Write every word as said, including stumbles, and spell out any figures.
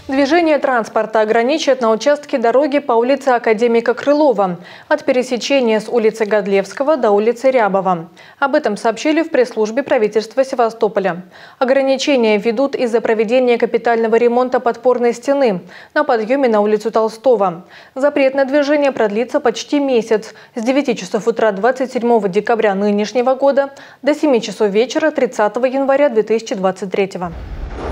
Движение транспорта ограничат на участке дороги по улице Академика Крылова от пересечения с улицы Годлевского до улицы Рябова. Об этом сообщили в пресс-службе правительства Севастополя. Ограничения ведут из-за проведения капитального ремонта подпорной стены на подъеме на улицу Толстого. Запрет на движение продлится почти месяц с девяти часов утра двадцать седьмого декабря нынешнего года до семи часов вечера тридцатого января две тысячи двадцать третьего.